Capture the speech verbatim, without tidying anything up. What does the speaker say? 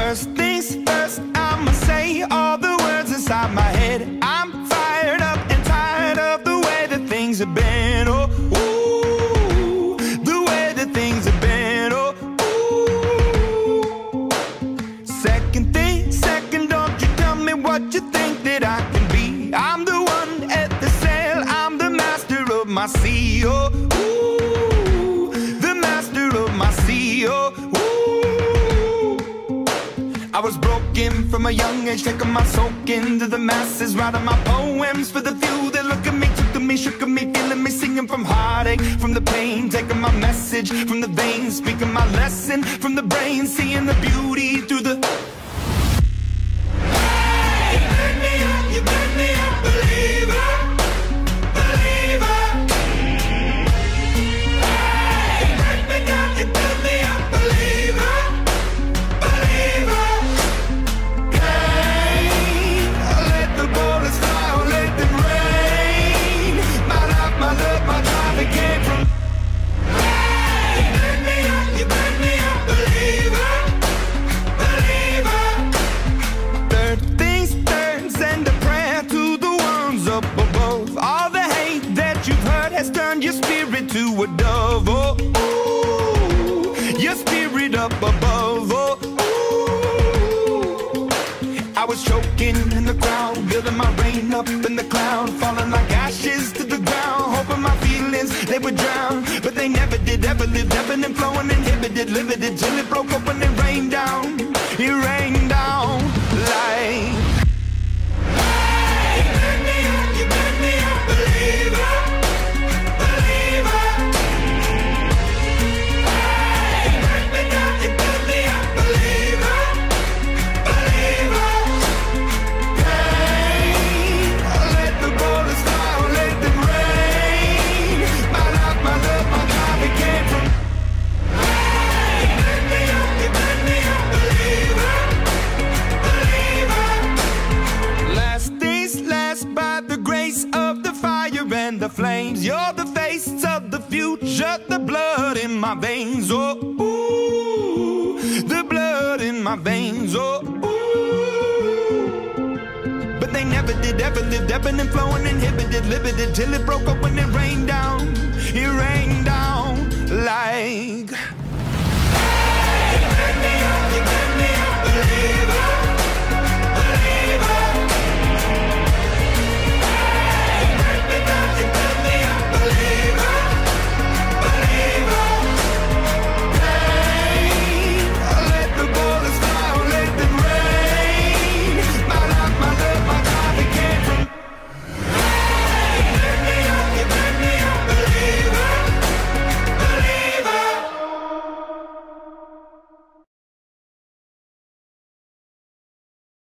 First things first, I'ma say all the words inside my head. I'm fired up and tired of the way that things have been. Oh, ooh, the way that things have been. Oh, ooh. Second thing, second, don't you tell me what you think that I can be. I'm the one at the sail, I'm the master of my sea. Oh, ooh, the master of my sea. Oh, ooh. I was broken from a young age, taking my soak into the masses, writing my poems for the few that look at me, took to me, shook at me, feeling me, singing from heartache, from the pain, taking my message from the veins, speaking my lesson from the brain, seeing the beauty through the... Hey, you burn me up, you burn me up, believer, believer. Hey, you burn me down, you burn me up, believer. Your spirit to a dove, oh, ooh, your spirit up above, oh, ooh. I was choking in the crowd, building my rain up in the cloud, falling like ashes to the ground, hoping my feelings, they would drown, but they never did, ever lived, ebbing and flowing, inhibited, limited, till it broke up when it rained down, it rained down like... Hey, you burn me up, you burn me up, believer. And the flames, you're the face of the future, the blood in my veins, oh, ooh, the blood in my veins, oh, ooh. But they never did, ever lived, ebbing and flowing, inhibited, limited, till it broke up when it rained down, it rained down like...